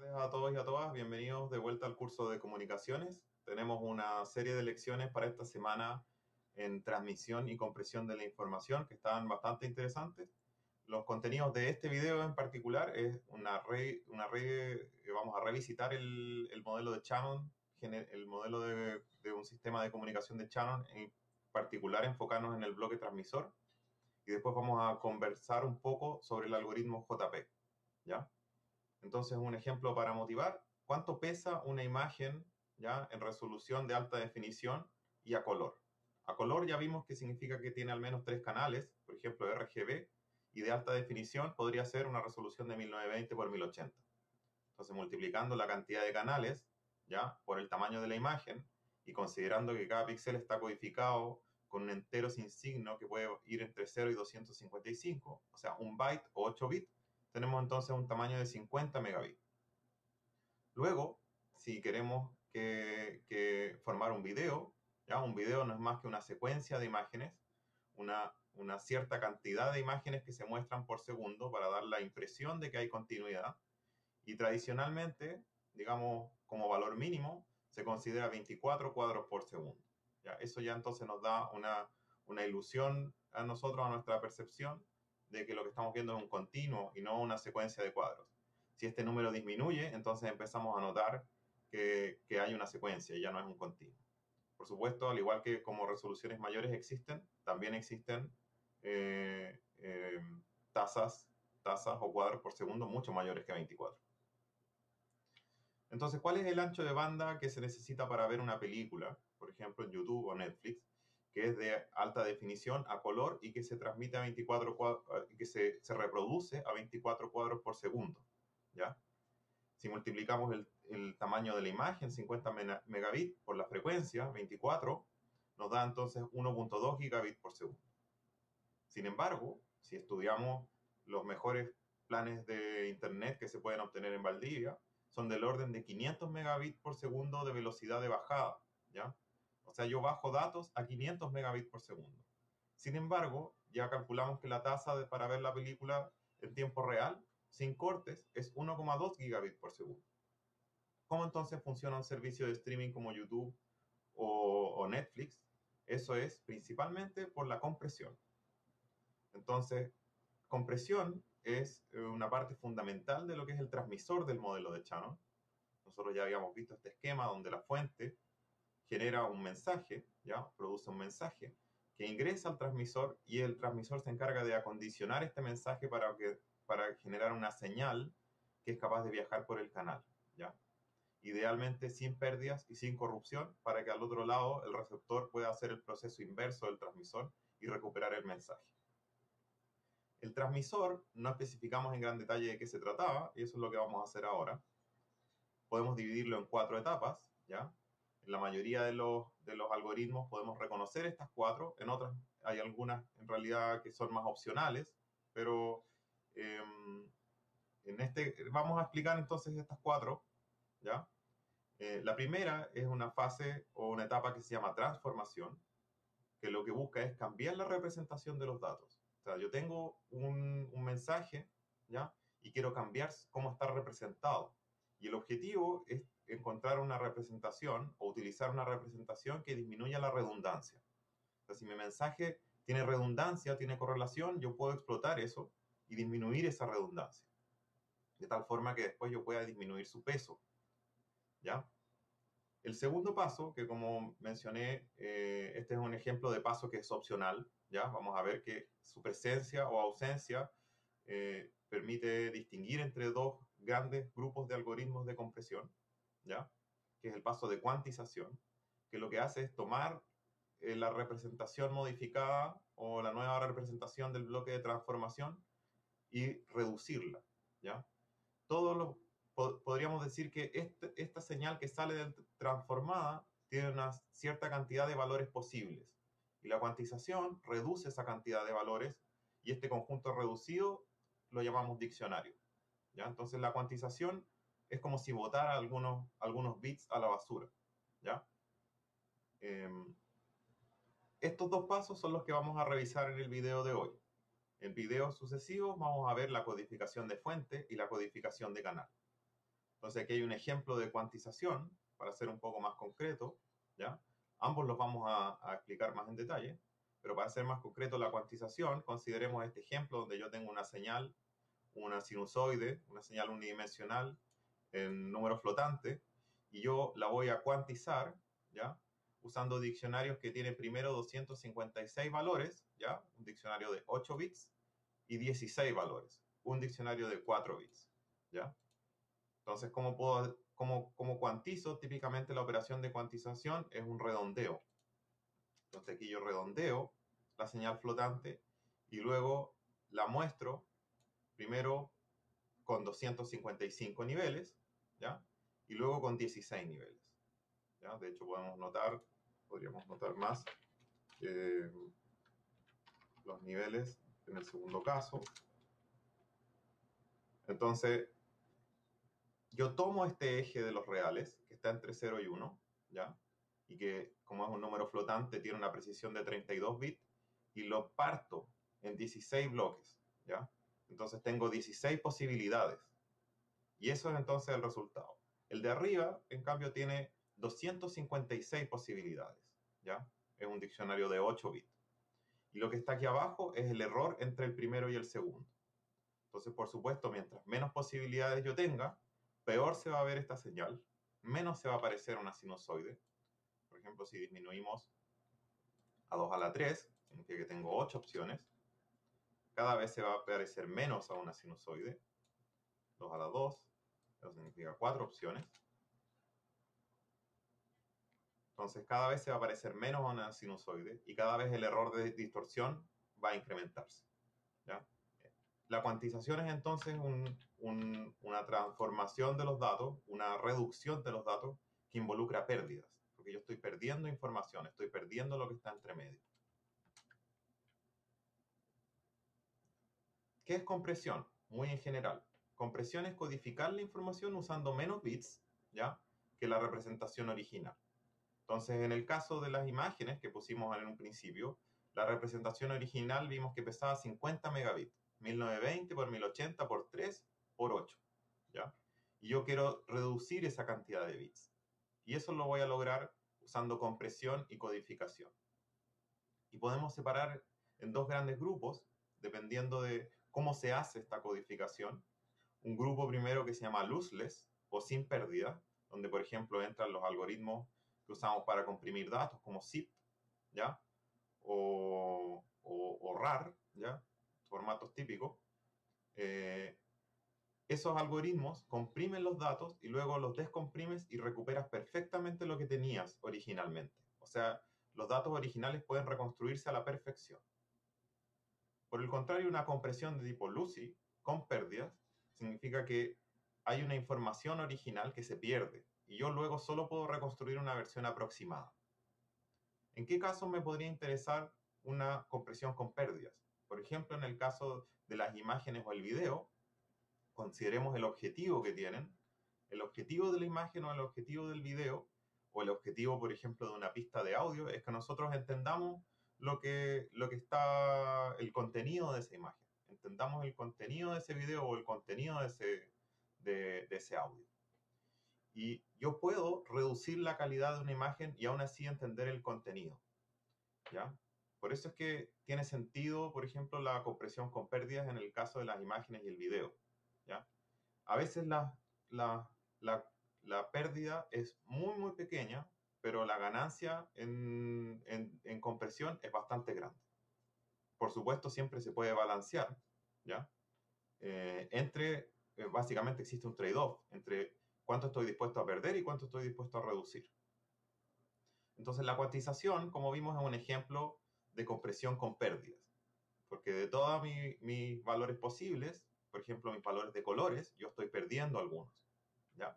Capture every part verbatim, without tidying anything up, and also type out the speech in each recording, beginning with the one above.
tardes a todos y a todas. Bienvenidos de vuelta al curso de comunicaciones. Tenemos una serie de lecciones para esta semana en transmisión y compresión de la información que están bastante interesantes. Los contenidos de este video en particular es una red, una red vamos a revisitar el, el modelo de Shannon, el modelo de, de un sistema de comunicación de Shannon, en particular enfocarnos en el bloque transmisor. Y después vamos a conversar un poco sobre el algoritmo J P, ¿ya? Entonces, un ejemplo para motivar: ¿cuánto pesa una imagen ya en resolución de alta definición y a color? A color ya vimos que significa que tiene al menos tres canales, por ejemplo R G B, y de alta definición podría ser una resolución de mil novecientos veinte por mil ochenta. Entonces, multiplicando la cantidad de canales ya por el tamaño de la imagen y considerando que cada píxel está codificado con un entero sin signo que puede ir entre cero y doscientos cincuenta y cinco, o sea, un byte o ocho bits, tenemos entonces un tamaño de cincuenta megabits. Luego, si queremos que, que formar un video, ¿ya? Un video no es más que una secuencia de imágenes, una, una cierta cantidad de imágenes que se muestran por segundo para dar la impresión de que hay continuidad. Y tradicionalmente, digamos, como valor mínimo, se considera veinticuatro cuadros por segundo. ¿Ya? Eso ya entonces nos da una, una ilusión a nosotros, a nuestra percepción, de que lo que estamos viendo es un continuo y no una secuencia de cuadros. Si este número disminuye, entonces empezamos a notar que, que hay una secuencia y ya no es un continuo. Por supuesto, al igual que como resoluciones mayores existen, también existen eh, eh, tasas, tasas o cuadros por segundo mucho mayores que veinticuatro. Entonces, ¿cuál es el ancho de banda que se necesita para ver una película, por ejemplo en YouTube o Netflix, que es de alta definición a color y que se transmite a veinticuatro cuadros, que se, se reproduce a veinticuatro cuadros por segundo? ¿Ya? Si multiplicamos el, el tamaño de la imagen, cincuenta megabits, por la frecuencia, veinticuatro, nos da entonces uno punto dos gigabits por segundo. Sin embargo, si estudiamos los mejores planes de internet que se pueden obtener en Valdivia, son del orden de quinientos megabits por segundo de velocidad de bajada, ¿ya? O sea, yo bajo datos a quinientos megabits por segundo. Sin embargo, ya calculamos que la tasa de, para ver la película en tiempo real, sin cortes, es uno coma dos gigabits por segundo. ¿Cómo entonces funciona un servicio de streaming como YouTube o, o Netflix? Eso es principalmente por la compresión. Entonces, compresión es una parte fundamental de lo que es el transmisor del modelo de Shannon. Nosotros ya habíamos visto este esquema donde la fuente genera un mensaje, ¿ya? Produce un mensaje que ingresa al transmisor y el transmisor se encarga de acondicionar este mensaje para, que, para generar una señal que es capaz de viajar por el canal, ¿ya? Idealmente sin pérdidas y sin corrupción, para que al otro lado el receptor pueda hacer el proceso inverso del transmisor y recuperar el mensaje. El transmisor no especificamos en gran detalle de qué se trataba, y eso es lo que vamos a hacer ahora. Podemos dividirlo en cuatro etapas, ¿ya? En la mayoría de los, de los algoritmos podemos reconocer estas cuatro, en otras hay algunas en realidad que son más opcionales, pero eh, en este vamos a explicar entonces estas cuatro, ¿ya? Eh, la primera es una fase o una etapa que se llama transformación, que lo que busca es cambiar la representación de los datos. O sea, yo tengo un, un mensaje, ¿ya? Y quiero cambiar cómo está representado. Y el objetivo es encontrar una representación o utilizar una representación que disminuya la redundancia. O sea, si mi mensaje tiene redundancia, tiene correlación, yo puedo explotar eso y disminuir esa redundancia. De tal forma que después yo pueda disminuir su peso, ¿ya? El segundo paso, que como mencioné, eh, este es un ejemplo de paso que es opcional, ¿ya? Vamos a ver que su presencia o ausencia eh, permite distinguir entre dos grandes grupos de algoritmos de compresión, ¿ya? Que es el paso de cuantización, que lo que hace es tomar eh, la representación modificada o la nueva representación del bloque de transformación y reducirla, ¿ya? Todos los podríamos decir que este, esta señal que sale de transformada tiene una cierta cantidad de valores posibles. Y la cuantización reduce esa cantidad de valores y este conjunto reducido lo llamamos diccionario, ¿ya? Entonces la cuantización es como si botara algunos, algunos bits a la basura, ¿ya? Eh, estos dos pasos son los que vamos a revisar en el video de hoy. En videos sucesivos vamos a ver la codificación de fuente y la codificación de canal. Entonces aquí hay un ejemplo de cuantización, para ser un poco más concreto, ¿ya? Ambos los vamos a, a explicar más en detalle, pero para ser más concreto la cuantización, consideremos este ejemplo donde yo tengo una señal, una sinusoide, una señal unidimensional en número flotante, y yo la voy a cuantizar, ¿ya? Usando diccionarios que tienen primero doscientos cincuenta y seis valores, ¿ya? Un diccionario de ocho bits, y dieciséis valores, un diccionario de cuatro bits, ¿ya? Entonces, ¿cómo, puedo, cómo, cómo cuantizo? Típicamente la operación de cuantización es un redondeo. Entonces aquí yo redondeo la señal flotante y luego la muestro primero con doscientos cincuenta y cinco niveles, ¿ya? Y luego con dieciséis niveles, ¿ya? De hecho, podemos notar, podríamos notar más eh, los niveles en el segundo caso. Entonces, yo tomo este eje de los reales, que está entre cero y uno, ¿ya? Y que, como es un número flotante, tiene una precisión de treinta y dos bits, y lo parto en dieciséis bloques, ¿ya? Entonces tengo dieciséis posibilidades. Y eso es entonces el resultado. El de arriba, en cambio, tiene doscientas cincuenta y seis posibilidades, ¿ya? Es un diccionario de ocho bits. Y lo que está aquí abajo es el error entre el primero y el segundo. Entonces, por supuesto, mientras menos posibilidades yo tenga, peor se va a ver esta señal, menos se va a aparecer una sinusoide. Por ejemplo, si disminuimos a dos a la tres, significa que tengo ocho opciones. Cada vez se va a aparecer menos a una sinusoide. dos a la dos, eso significa cuatro opciones. Entonces, cada vez se va a aparecer menos a una sinusoide y cada vez el error de distorsión va a incrementarse, ¿ya? La cuantización es entonces un, un, una transformación de los datos, una reducción de los datos que involucra pérdidas, porque yo estoy perdiendo información, estoy perdiendo lo que está entre medio. ¿Qué es compresión? Muy en general. Compresión es codificar la información usando menos bits, ¿ya?, que la representación original. Entonces, en el caso de las imágenes que pusimos en un principio, la representación original vimos que pesaba cincuenta megabits, mil novecientos veinte por mil ochenta por tres por ocho, ¿ya? Y yo quiero reducir esa cantidad de bits. Y eso lo voy a lograr usando compresión y codificación. Y podemos separar en dos grandes grupos, dependiendo de cómo se hace esta codificación. Un grupo primero que se llama lossless, o sin pérdida, donde, por ejemplo, entran los algoritmos que usamos para comprimir datos, como zip, ¿ya? O, o, o rar, ¿ya? Formatos típicos. Eh, esos algoritmos comprimen los datos y luego los descomprimes y recuperas perfectamente lo que tenías originalmente. O sea, los datos originales pueden reconstruirse a la perfección. Por el contrario, una compresión de tipo Lucy, con pérdidas, significa que hay una información original que se pierde y yo luego solo puedo reconstruir una versión aproximada. ¿En qué caso me podría interesar una compresión con pérdidas? Por ejemplo, en el caso de las imágenes o el video, consideremos el objetivo que tienen. El objetivo de la imagen o el objetivo del video, o el objetivo, por ejemplo, de una pista de audio, es que nosotros entendamos lo que, lo que está, el contenido de esa imagen. Entendamos el contenido de ese video o el contenido de ese, de, de ese audio. Y yo puedo reducir la calidad de una imagen y aún así entender el contenido, ¿ya? Por eso es que tiene sentido, por ejemplo, la compresión con pérdidas en el caso de las imágenes y el video, ¿ya? A veces la, la, la, la pérdida es muy, muy pequeña, pero la ganancia en, en, en compresión es bastante grande. Por supuesto, siempre se puede balancear, ¿ya? Eh, entre, eh, básicamente existe un trade-off entre cuánto estoy dispuesto a perder y cuánto estoy dispuesto a reducir. Entonces, la cuantización, como vimos, es un ejemplo de compresión con pérdidas, porque de todos mi, mis valores posibles, por ejemplo, mis valores de colores, yo estoy perdiendo algunos, ¿ya?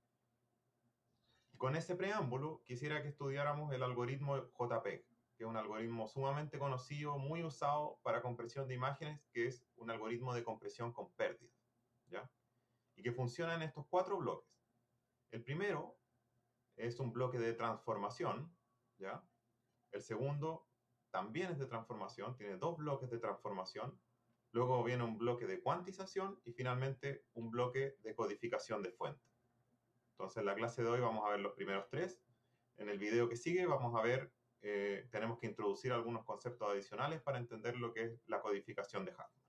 Y con ese preámbulo, quisiera que estudiáramos el algoritmo JPEG, que es un algoritmo sumamente conocido, muy usado para compresión de imágenes, que es un algoritmo de compresión con pérdidas, ¿ya? Y que funciona en estos cuatro bloques. El primero es un bloque de transformación, ¿ya? El segundo también es de transformación, tiene dos bloques de transformación. Luego viene un bloque de cuantización y finalmente un bloque de codificación de fuente. Entonces, en la clase de hoy vamos a ver los primeros tres. En el video que sigue vamos a ver, eh, tenemos que introducir algunos conceptos adicionales para entender lo que es la codificación de Huffman.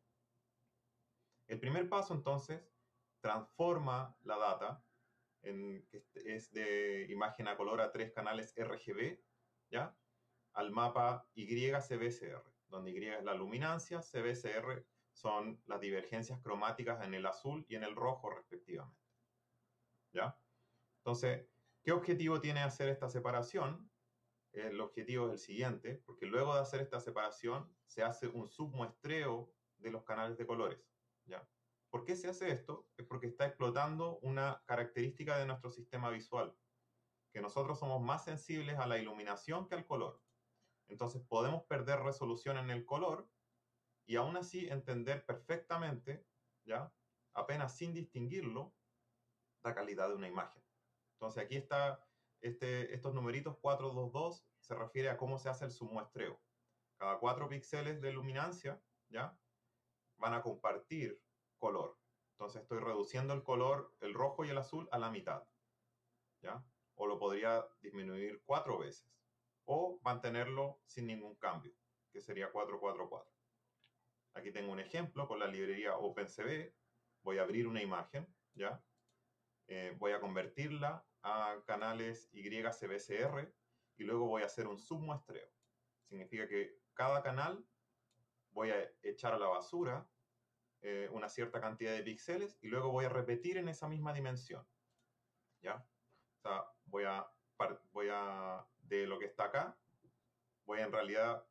El primer paso, entonces, transforma la data, en, que es de imagen a color a tres canales R G B, ¿ya?, al mapa Y C B C R, donde Y es la luminancia, C B C R son las divergencias cromáticas en el azul y en el rojo respectivamente. ¿Ya? Entonces, ¿qué objetivo tiene hacer esta separación? El objetivo es el siguiente, porque luego de hacer esta separación se hace un submuestreo de los canales de colores. ¿Ya? ¿Por qué se hace esto? Es porque está explotando una característica de nuestro sistema visual, que nosotros somos más sensibles a la iluminación que al color. Entonces podemos perder resolución en el color y aún así entender perfectamente, ¿ya?, apenas sin distinguirlo, la calidad de una imagen. Entonces aquí está, este, estos numeritos cuatro dos dos se refiere a cómo se hace el submuestreo. Cada cuatro píxeles de luminancia, ¿ya?, van a compartir color. Entonces estoy reduciendo el color, el rojo y el azul, a la mitad, ¿ya? O lo podría disminuir cuatro veces. O mantenerlo sin ningún cambio, que sería cuatro cuatro cuatro. Aquí tengo un ejemplo con la librería OpenCV. Voy a abrir una imagen, ¿ya? Eh, voy a convertirla a canales Y C B C R y luego voy a hacer un submuestreo. Significa que cada canal voy a echar a la basura eh, una cierta cantidad de píxeles y luego voy a repetir en esa misma dimensión, ¿ya? O sea, voy a, voy a de lo que está acá, voy a en realidad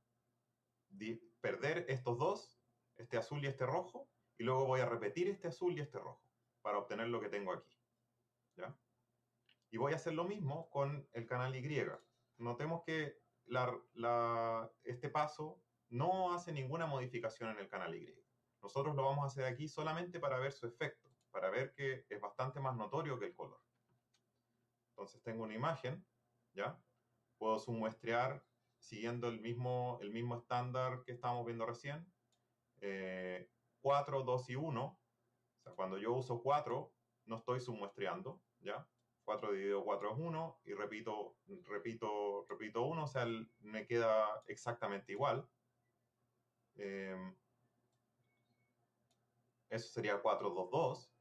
perder estos dos, este azul y este rojo, y luego voy a repetir este azul y este rojo para obtener lo que tengo aquí, ¿ya? Y voy a hacer lo mismo con el canal Y. Notemos que la, la, este paso no hace ninguna modificación en el canal Y. Nosotros lo vamos a hacer aquí solamente para ver su efecto, para ver que es bastante más notorio que el color. Entonces tengo una imagen, ¿ya? Puedo submuestrear siguiendo el mismo, el mismo estándar que estábamos viendo recién. Eh, cuatro, dos y uno. O sea, cuando yo uso cuatro, no estoy submuestreando, ¿ya? cuatro dividido cuatro es uno y repito, repito, repito uno, o sea, el, me queda exactamente igual. Eh, eso sería cuatro dos dos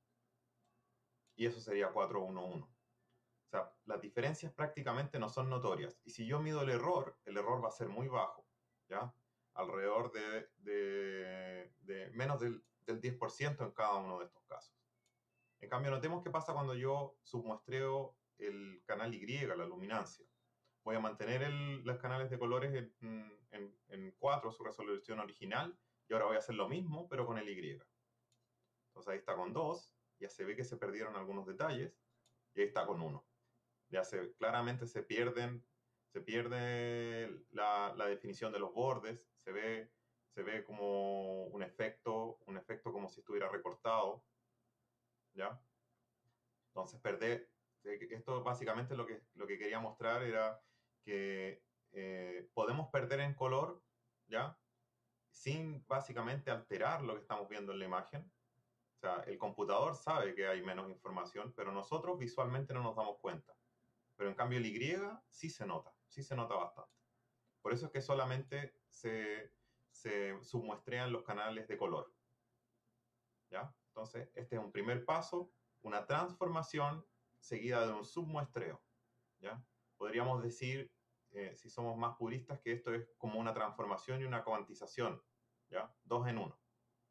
y eso sería cuatro uno uno. O sea, las diferencias prácticamente no son notorias. Y si yo mido el error, el error va a ser muy bajo, ¿ya? Alrededor de, de, de menos del, del diez por ciento en cada uno de estos casos. En cambio, notemos qué pasa cuando yo submuestreo el canal Y, la luminancia. Voy a mantener el, los canales de colores en, en, en cuatro, su resolución original, y ahora voy a hacer lo mismo, pero con el Y. Entonces ahí está con dos, ya se ve que se perdieron algunos detalles, y ahí está con uno. Ya se, claramente se pierden, se pierde la, la definición de los bordes, se ve, se ve como un efecto, un efecto como si estuviera recortado, ¿ya? Entonces, perder, esto básicamente lo que, lo que quería mostrar era que eh, podemos perder en color, ¿ya?, sin básicamente alterar lo que estamos viendo en la imagen. O sea, el computador sabe que hay menos información, pero nosotros visualmente no nos damos cuenta. Pero en cambio el Y sí se nota, sí se nota bastante. Por eso es que solamente se, se submuestrean los canales de color, ¿ya? Entonces, este es un primer paso, una transformación seguida de un submuestreo, ¿ya? Podríamos decir, eh, si somos más puristas, que esto es como una transformación y una cuantización, ¿ya? Dos en uno.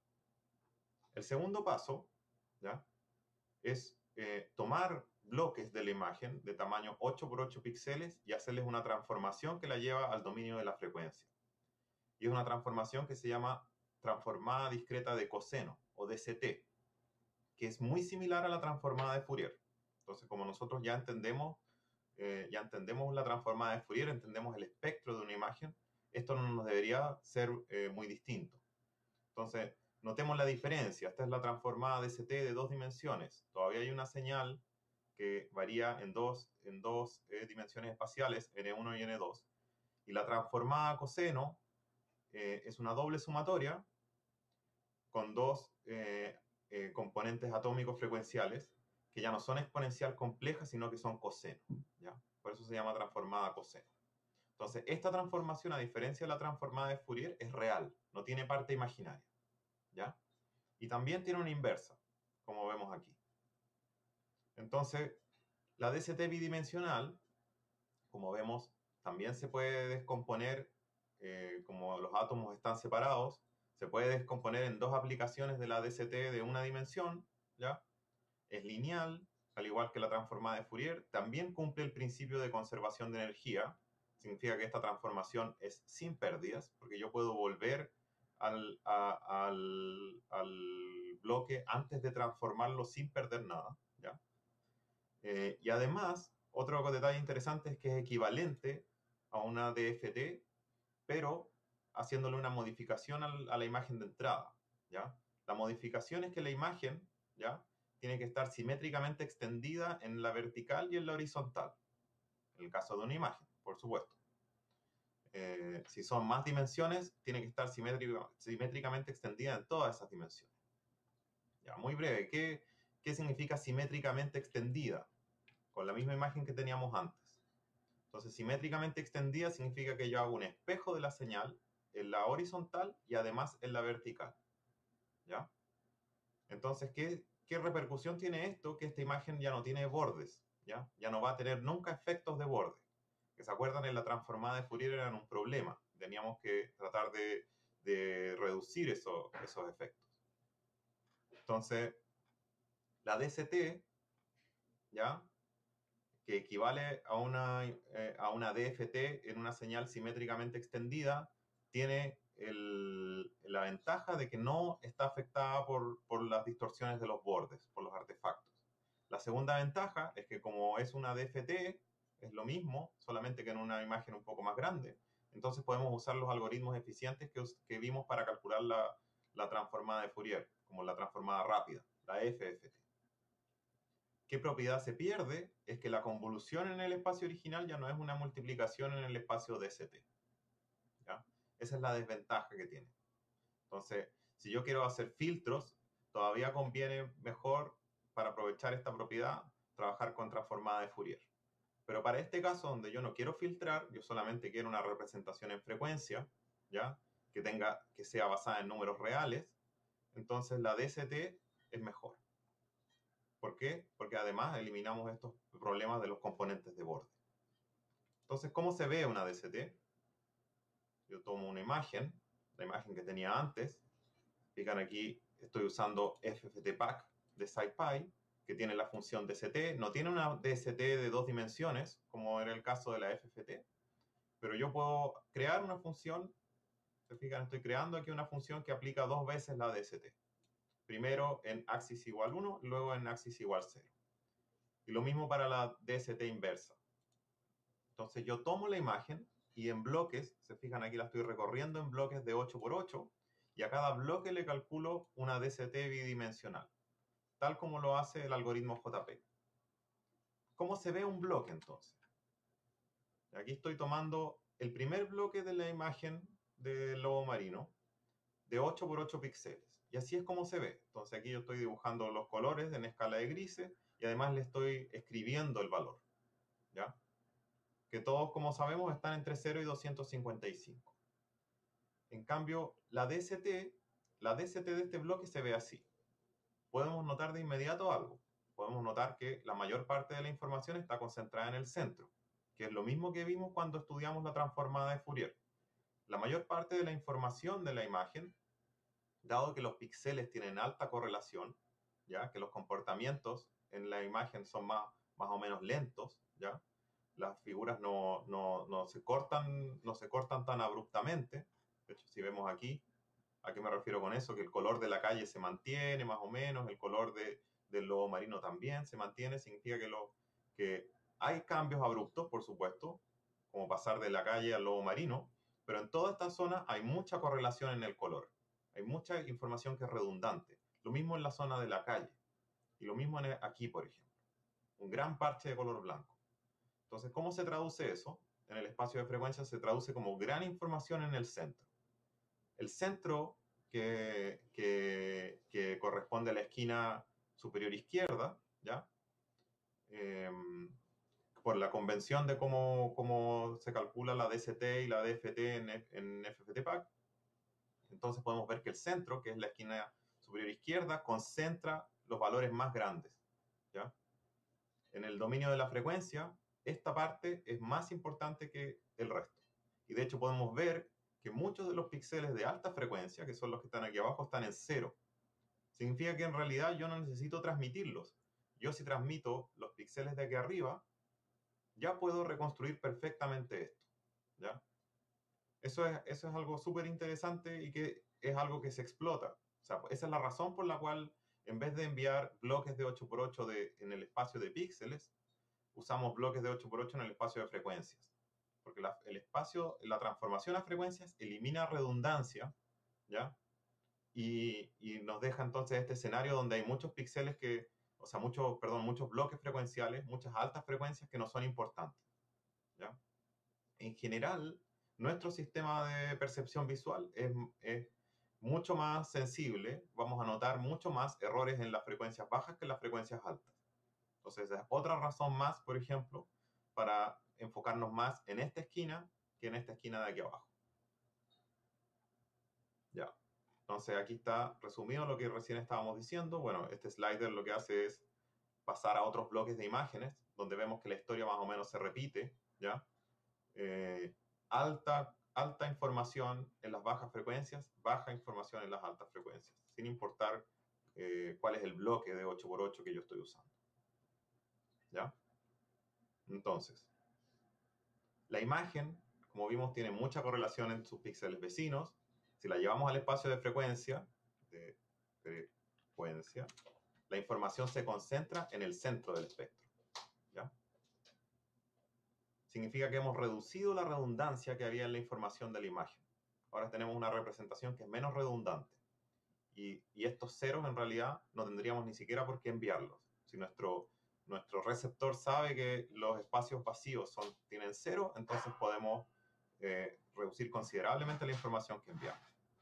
El segundo paso, ¿ya?, es eh, tomar bloques de la imagen de tamaño ocho por ocho píxeles y hacerles una transformación que la lleva al dominio de la frecuencia. Y es una transformación que se llama transformada discreta de coseno, o D C T, que es muy similar a la transformada de Fourier. Entonces, como nosotros ya entendemos, eh, ya entendemos la transformada de Fourier, entendemos el espectro de una imagen, esto no nos debería ser eh, muy distinto. Entonces, notemos la diferencia. Esta es la transformada D C T de dos dimensiones. Todavía hay una señal que varía en dos, en dos eh, dimensiones espaciales, ene uno y ene dos. Y la transformada coseno eh, es una doble sumatoria con dos eh, eh, componentes atómicos frecuenciales que ya no son exponencial complejas, sino que son coseno, ¿ya? Por eso se llama transformada coseno. Entonces, esta transformación, a diferencia de la transformada de Fourier, es real, no tiene parte imaginaria, ¿ya? Y también tiene una inversa, como vemos aquí. Entonces, la D C T bidimensional, como vemos, también se puede descomponer, eh, como los átomos están separados, se puede descomponer en dos aplicaciones de la D C T de una dimensión, ¿ya? Es lineal, al igual que la transformada de Fourier, también cumple el principio de conservación de energía. Significa que esta transformación es sin pérdidas, porque yo puedo volver al, a, al, al bloque antes de transformarlo sin perder nada, ¿ya? Eh, y además, otro detalle interesante es que es equivalente a una D F T, pero haciéndole una modificación al, a la imagen de entrada, ¿ya? La modificación es que la imagen, ¿ya?, tiene que estar simétricamente extendida en la vertical y en la horizontal, en el caso de una imagen, por supuesto. Eh, si son más dimensiones, tiene que estar simétrica, simétricamente extendida en todas esas dimensiones. Ya, muy breve, ¿qué, qué significa simétricamente extendida? Con la misma imagen que teníamos antes. Entonces, simétricamente extendida significa que yo hago un espejo de la señal en la horizontal y además en la vertical, ¿ya? Entonces, ¿qué, qué repercusión tiene esto? Que esta imagen ya no tiene bordes, ¿ya? Ya no va a tener nunca efectos de borde. Que se acuerdan, en la transformada de Fourier eran un problema. Teníamos que tratar de, de reducir eso, esos efectos. Entonces, la D C T, ¿ya?, que equivale a una, eh, a una D F T en una señal simétricamente extendida, tiene el, la ventaja de que no está afectada por, por las distorsiones de los bordes, por los artefactos. La segunda ventaja es que, como es una D F T, es lo mismo, solamente que en una imagen un poco más grande. Entonces podemos usar los algoritmos eficientes que, que vimos para calcular la, la transformada de Fourier, como la transformada rápida, la F F T. ¿Qué propiedad se pierde? Es que la convolución en el espacio original ya no es una multiplicación en el espacio D C T, ¿ya? Esa es la desventaja que tiene. Entonces, si yo quiero hacer filtros, todavía conviene mejor, para aprovechar esta propiedad, trabajar con transformada de Fourier. Pero para este caso, donde yo no quiero filtrar, yo solamente quiero una representación en frecuencia, ¿ya?, que tenga, que sea basada en números reales, entonces la D C T es mejor. ¿Por qué? Porque además eliminamos estos problemas de los componentes de borde. Entonces, ¿cómo se ve una D C T? Yo tomo una imagen, la imagen que tenía antes. Fijan aquí, estoy usando F F T Pack de SciPy, que tiene la función D C T. No tiene una D C T de dos dimensiones, como era el caso de la F F T, pero yo puedo crear una función. Se fijan, estoy creando aquí una función que aplica dos veces la D C T. Primero en axis igual uno, luego en axis igual cero. Y lo mismo para la D C T inversa. Entonces yo tomo la imagen y en bloques, se fijan aquí la estoy recorriendo en bloques de ocho por ocho, y a cada bloque le calculo una D C T bidimensional, tal como lo hace el algoritmo J P. ¿Cómo se ve un bloque entonces? Aquí estoy tomando el primer bloque de la imagen del lobo marino, de ocho por ocho píxeles. Y así es como se ve. Entonces aquí yo estoy dibujando los colores en escala de grises y además le estoy escribiendo el valor, ¿ya?, que todos, como sabemos, están entre cero y doscientos cincuenta y cinco. En cambio, la D C T, la D C T de este bloque se ve así. Podemos notar de inmediato algo. Podemos notar que la mayor parte de la información está concentrada en el centro, que es lo mismo que vimos cuando estudiamos la transformada de Fourier. La mayor parte de la información de la imagen, dado que los píxeles tienen alta correlación, ya que los comportamientos en la imagen son más, más o menos lentos, ya las figuras no, no, no, se cortan, no se cortan tan abruptamente. De hecho, si vemos aquí, ¿a qué me refiero con eso? Que el color de la calle se mantiene más o menos, el color de, del lobo marino también se mantiene. Significa que, lo, que hay cambios abruptos, por supuesto, como pasar de la calle al lobo marino, pero en toda esta zona hay mucha correlación en el color. Hay mucha información que es redundante. Lo mismo en la zona de la calle. Y lo mismo en el, aquí, por ejemplo. Un gran parche de color blanco. Entonces, ¿cómo se traduce eso? En el espacio de frecuencia se traduce como gran información en el centro. El centro que, que, que corresponde a la esquina superior izquierda, ¿ya?, eh, por la convención de cómo, cómo se calcula la D C T y la D F T en, en F F T P A C. Entonces podemos ver que el centro, que es la esquina superior izquierda, concentra los valores más grandes, ¿ya? En el dominio de la frecuencia, esta parte es más importante que el resto. Y de hecho podemos ver que muchos de los píxeles de alta frecuencia, que son los que están aquí abajo, están en cero. Significa que en realidad yo no necesito transmitirlos. Yo si transmito los píxeles de aquí arriba, ya puedo reconstruir perfectamente esto, ¿ya? Eso es, eso es algo súper interesante y que es algo que se explota. O sea, esa es la razón por la cual en vez de enviar bloques de ocho por ocho de, en el espacio de píxeles, usamos bloques de ocho por ocho en el espacio de frecuencias. Porque la, el espacio, la transformación a frecuencias elimina redundancia, ¿ya? Y, y nos deja entonces este escenario donde hay muchos píxeles que, o sea, muchos, perdón, muchos bloques frecuenciales, muchas altas frecuencias que no son importantes, ¿ya? En general, nuestro sistema de percepción visual es, es mucho más sensible, vamos a notar mucho más errores en las frecuencias bajas que en las frecuencias altas. Entonces, es otra razón más, por ejemplo, para enfocarnos más en esta esquina que en esta esquina de aquí abajo. Ya. Entonces, aquí está resumido lo que recién estábamos diciendo. Bueno, este slider lo que hace es pasar a otros bloques de imágenes, donde vemos que la historia más o menos se repite, ¿ya? Eh, alta, alta información en las bajas frecuencias, baja información en las altas frecuencias, sin importar eh, cuál es el bloque de ocho por ocho que yo estoy usando, ¿ya? Entonces, la imagen, como vimos, tiene mucha correlación en sus píxeles vecinos. Si la llevamos al espacio de frecuencia, de frecuencia, la información se concentra en el centro del espectro, ¿ya? Significa que hemos reducido la redundancia que había en la información de la imagen. Ahora tenemos una representación que es menos redundante. Y, y estos ceros en realidad no tendríamos ni siquiera por qué enviarlos. Si nuestro, nuestro receptor sabe que los espacios vacíos son, tienen cero, entonces podemos eh, reducir considerablemente la información que enviamos.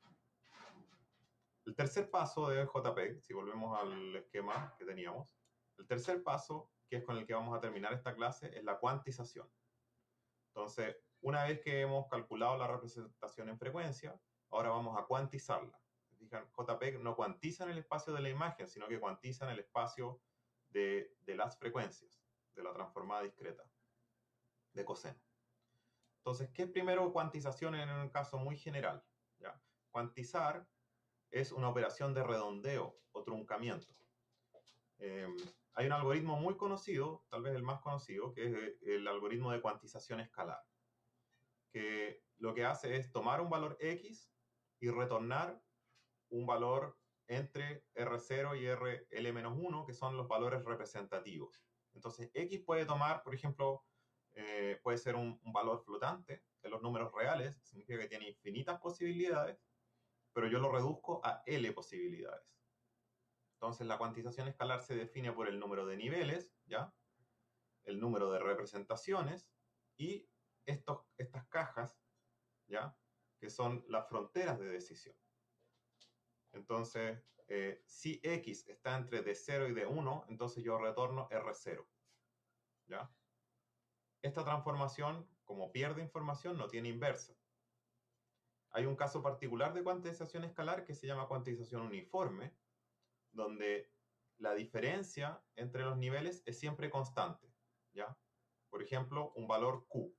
El tercer paso de J P E G, si volvemos al esquema que teníamos, el tercer paso, que es con el que vamos a terminar esta clase, es la cuantización. Entonces, una vez que hemos calculado la representación en frecuencia, ahora vamos a cuantizarla. Fijan, J P E G no cuantiza en el espacio de la imagen, sino que cuantiza en el espacio de, de las frecuencias, de la transformada discreta, de coseno. Entonces, ¿qué es primero cuantización en un caso muy general? ¿Ya? Cuantizar es una operación de redondeo o truncamiento. Eh, hay un algoritmo muy conocido, tal vez el más conocido, que es el algoritmo de cuantización escalar, que lo que hace es tomar un valor X y retornar un valor entre R cero y R L menos uno, que son los valores representativos. Entonces, X puede tomar, por ejemplo, eh, puede ser un, un valor flotante en los números reales, significa que tiene infinitas posibilidades, pero yo lo reduzco a L posibilidades. Entonces, la cuantización escalar se define por el número de niveles, ¿ya? El número de representaciones y estos, estas cajas, ¿ya? Que son las fronteras de decisión. Entonces, eh, si X está entre D cero y D uno, entonces yo retorno R cero, ¿ya? Esta transformación, como pierde información, no tiene inversa. Hay un caso particular de cuantización escalar que se llama cuantización uniforme, donde la diferencia entre los niveles es siempre constante, ¿ya? Por ejemplo, un valor Q.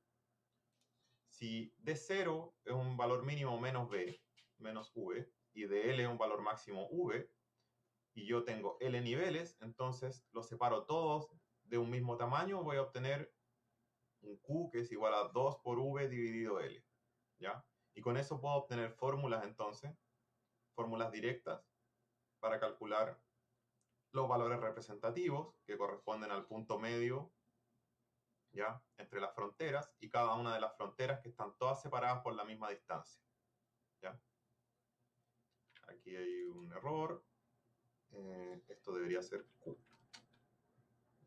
Si D cero es un valor mínimo menos B, menos V, y de L es un valor máximo V, y yo tengo L niveles, entonces los separo todos de un mismo tamaño, voy a obtener un Q que es igual a dos por V dividido L, ¿ya? Y con eso puedo obtener fórmulas entonces, fórmulas directas, para calcular los valores representativos que corresponden al punto medio, ¿ya? Entre las fronteras y cada una de las fronteras que están todas separadas por la misma distancia, ¿ya? Aquí hay un error. Eh, esto debería ser Q. ¿Ya?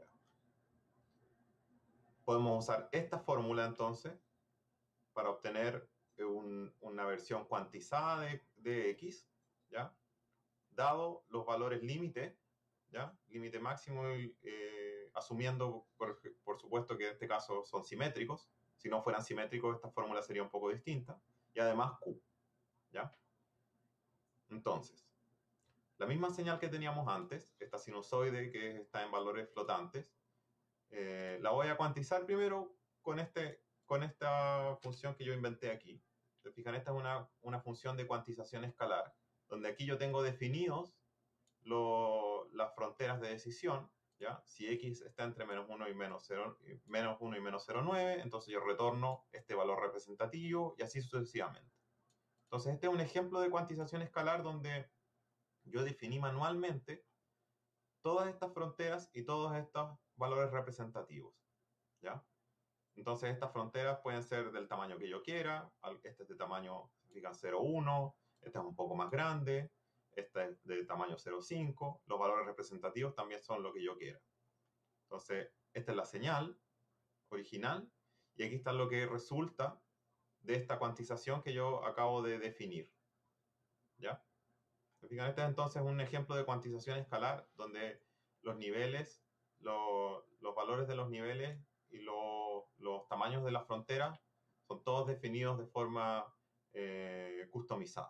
Podemos usar esta fórmula entonces para obtener un, una versión cuantizada de, de X, ¿ya? Dado los valores límite, ¿ya? Límite máximo y, eh, asumiendo, por, por supuesto, que en este caso son simétricos. Si no fueran simétricos, esta fórmula sería un poco distinta. Y además Q, ¿ya? Entonces, la misma señal que teníamos antes, esta sinusoide que está en valores flotantes, eh, la voy a cuantizar primero con, este, con esta función que yo inventé aquí. ¿Se fijan? Esta es una, una función de cuantización escalar, donde aquí yo tengo definidos lo, las fronteras de decisión, ¿ya? Si x está entre menos uno y menos, cero, menos uno y menos cero coma nueve, entonces yo retorno este valor representativo y así sucesivamente. Entonces este es un ejemplo de cuantización escalar donde yo definí manualmente todas estas fronteras y todos estos valores representativos, ¿ya? Entonces estas fronteras pueden ser del tamaño que yo quiera. Este es de tamaño, digan, cero coma uno, este es un poco más grande, este es de tamaño cero coma cinco. Los valores representativos también son lo que yo quiera. Entonces, esta es la señal original y aquí está lo que resulta de esta cuantización que yo acabo de definir, ¿ya? Fijan, este es entonces un ejemplo de cuantización escalar donde los niveles, lo, los valores de los niveles y lo, los tamaños de las fronteras son todos definidos de forma eh, customizada.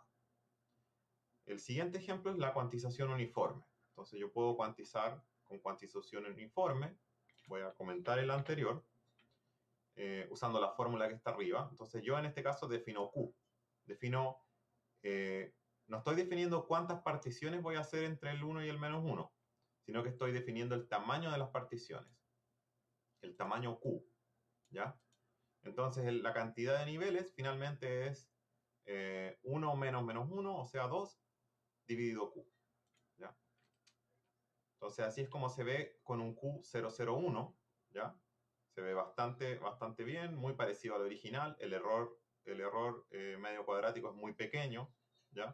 El siguiente ejemplo es la cuantización uniforme. Entonces yo puedo cuantizar con cuantización uniforme. Voy a comentar el anterior eh, usando la fórmula que está arriba. Entonces yo en este caso defino Q. Defino... Eh, no estoy definiendo cuántas particiones voy a hacer entre el uno y el menos uno, sino que estoy definiendo el tamaño de las particiones, el tamaño Q, ¿ya? Entonces la cantidad de niveles finalmente es eh, uno menos menos uno, o sea dos, dividido Q, ¿ya? Entonces así es como se ve con un Q cero cero uno, ¿ya? Se ve bastante, bastante bien, muy parecido al original. El error, el error eh, medio cuadrático es muy pequeño, ¿ya?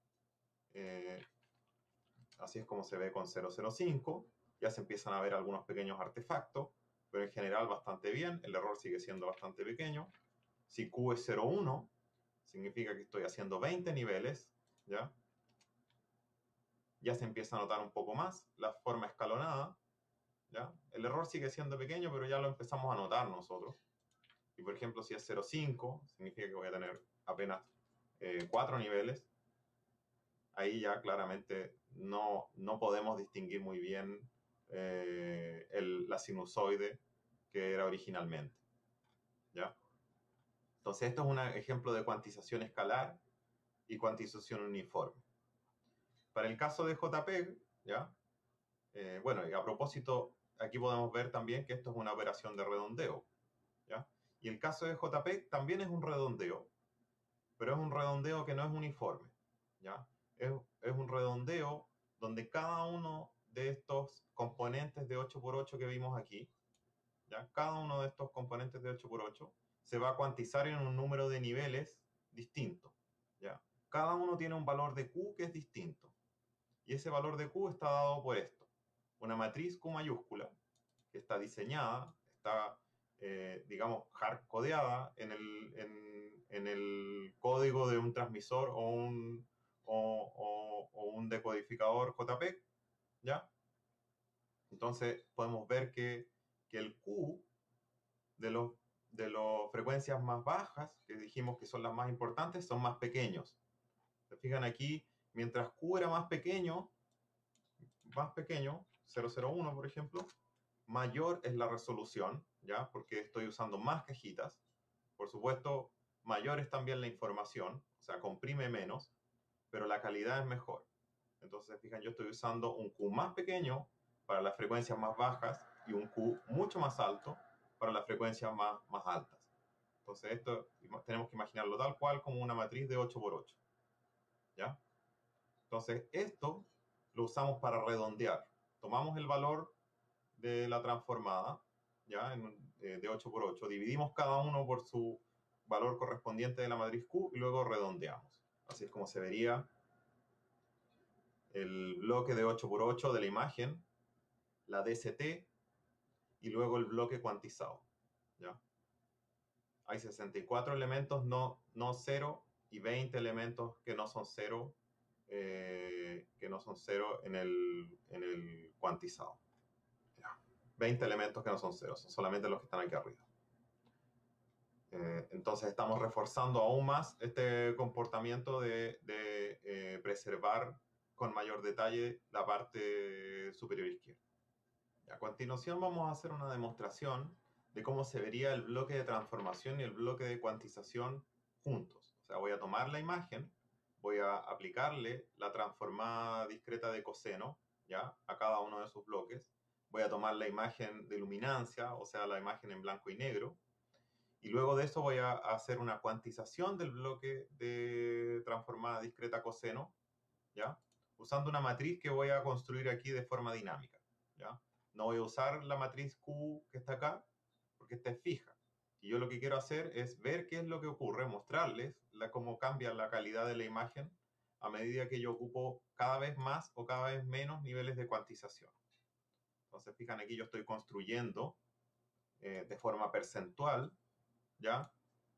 Eh, así es como se ve con cero cero cinco. Ya se empiezan a ver algunos pequeños artefactos, pero en general bastante bien. El error sigue siendo bastante pequeño. Si Q es cero coma uno, significa que estoy haciendo veinte niveles, ¿ya? Ya se empieza a notar un poco más la forma escalonada, ¿ya? El error sigue siendo pequeño, pero ya lo empezamos a notar nosotros. Y por ejemplo, si es cero coma cinco, significa que voy a tener apenas eh, cuatro niveles. Ahí ya claramente no, no podemos distinguir muy bien eh, el, la sinusoide que era originalmente, ¿ya? Entonces esto es un ejemplo de cuantización escalar y cuantización uniforme. Para el caso de JPEG, ¿ya? Eh, bueno, y a propósito, aquí podemos ver también que esto es una operación de redondeo, ¿ya? Y el caso de JPEG también es un redondeo, pero es un redondeo que no es uniforme, ¿ya? Es, es un redondeo donde cada uno de estos componentes de ocho por ocho que vimos aquí, ¿ya? Cada uno de estos componentes de ocho por ocho se va a cuantizar en un número de niveles distinto, ¿ya? Cada uno tiene un valor de Q que es distinto. Y ese valor de Q está dado por esto. Una matriz Q mayúscula que está diseñada, está, eh, digamos, hardcodeada en el, en, en el código de un transmisor o un, o, o, o un decodificador JPEG, ¿ya? Entonces podemos ver que, que el Q de los de las frecuencias más bajas, que dijimos que son las más importantes, son más pequeños. Se fijan aquí, mientras Q era más pequeño, más pequeño, cero cero uno por ejemplo, mayor es la resolución, ¿ya? Porque estoy usando más cajitas. Por supuesto, mayor es también la información, o sea, comprime menos, pero la calidad es mejor. Entonces, fijan, yo estoy usando un Q más pequeño para las frecuencias más bajas y un Q mucho más alto para las frecuencias más, más altas. Entonces, esto tenemos que imaginarlo tal cual como una matriz de ocho por ocho, ¿ya? Entonces, esto lo usamos para redondear. Tomamos el valor de la transformada, ¿ya? En, eh, de ocho por ocho, dividimos cada uno por su valor correspondiente de la matriz Q y luego redondeamos. Así es como se vería el bloque de ocho por ocho de la imagen, la D C T y luego el bloque cuantizado, ¿ya? Hay sesenta y cuatro elementos no, no cero y veinte elementos que no son cero, eh, que no son cero en el, en el cuantizado. ¿Ya? veinte elementos que no son ceros, son solamente los que están aquí arriba. Eh, entonces estamos reforzando aún más este comportamiento de, de eh, preservar con mayor detalle la parte superior izquierda. A continuación vamos a hacer una demostración de cómo se vería el bloque de transformación y el bloque de cuantización juntos. O sea, voy a tomar la imagen, voy a aplicarle la transformada discreta de coseno, ¿ya? A cada uno de sus bloques. Voy a tomar la imagen de luminancia, o sea, la imagen en blanco y negro. Y luego de eso voy a hacer una cuantización del bloque de transformada discreta coseno, ¿ya? Usando una matriz que voy a construir aquí de forma dinámica, ¿ya? No voy a usar la matriz Q que está acá, porque esta es fija. Y yo lo que quiero hacer es ver qué es lo que ocurre, mostrarles la, cómo cambia la calidad de la imagen a medida que yo ocupo cada vez más o cada vez menos niveles de cuantización. Entonces, fijan aquí, yo estoy construyendo eh, de forma percentual, ¿ya?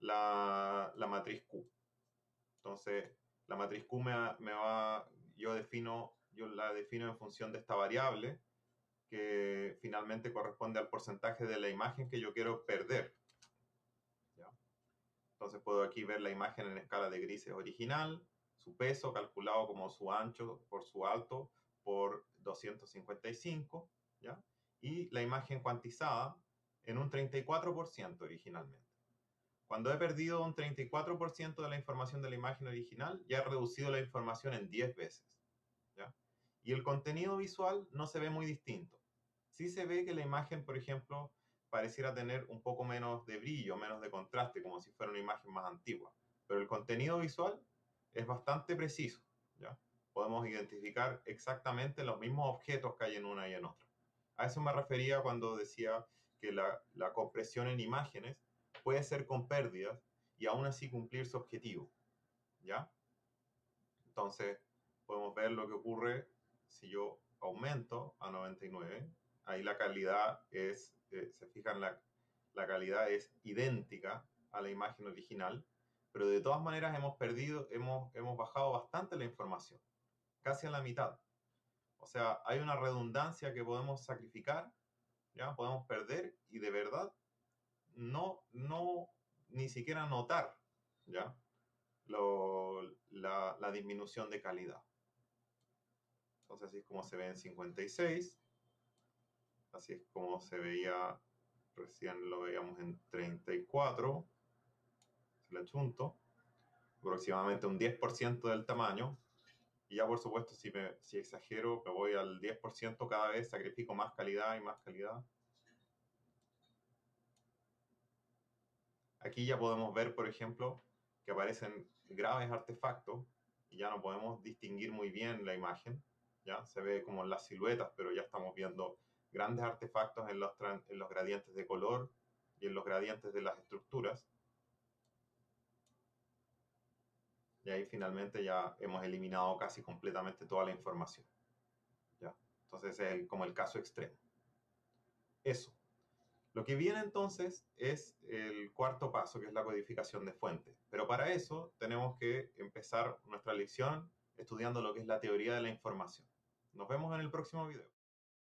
La, la matriz Q. Entonces, la matriz Q me, me va, yo defino, yo la defino en función de esta variable que finalmente corresponde al porcentaje de la imagen que yo quiero perder. ¿Ya? Entonces puedo aquí ver la imagen en escala de grises original, su peso calculado como su ancho por su alto por doscientos cincuenta y cinco, ¿ya? Y la imagen cuantizada en un treinta y cuatro por ciento originalmente. Cuando he perdido un treinta y cuatro por ciento de la información de la imagen original, ya he reducido la información en diez veces. ¿Ya? Y el contenido visual no se ve muy distinto. Sí se ve que la imagen, por ejemplo, pareciera tener un poco menos de brillo, menos de contraste, como si fuera una imagen más antigua. Pero el contenido visual es bastante preciso. ¿Ya? Podemos identificar exactamente los mismos objetos que hay en una y en otra. A eso me refería cuando decía que la, la compresión en imágenes puede ser con pérdidas y aún así cumplir su objetivo, ¿ya? Entonces, podemos ver lo que ocurre si yo aumento a noventa y nueve. Ahí la calidad es, eh, se fijan, la, la calidad es idéntica a la imagen original, pero de todas maneras hemos perdido, hemos, hemos bajado bastante la información, casi a la mitad. O sea, hay una redundancia que podemos sacrificar, ¿ya? Podemos perder y de verdad no, no, ni siquiera notar, ¿ya? Lo, la, la disminución de calidad. Entonces así es como se ve en cincuenta y seis, así es como se veía, recién lo veíamos en treinta y cuatro, se le achunto, aproximadamente un diez por ciento del tamaño, y ya por supuesto si, me, si exagero me voy al diez por ciento cada vez, sacrifico más calidad y más calidad. Aquí ya podemos ver, por ejemplo, que aparecen graves artefactos y ya no podemos distinguir muy bien la imagen, ya se ve como las siluetas, pero ya estamos viendo grandes artefactos en los, en los gradientes de color y en los gradientes de las estructuras. Y ahí finalmente ya hemos eliminado casi completamente toda la información, ¿ya? Entonces ese es el, como el caso extremo. Eso. Lo que viene entonces es el cuarto paso, que es la codificación de fuentes. Pero para eso tenemos que empezar nuestra lección estudiando lo que es la teoría de la información. Nos vemos en el próximo video.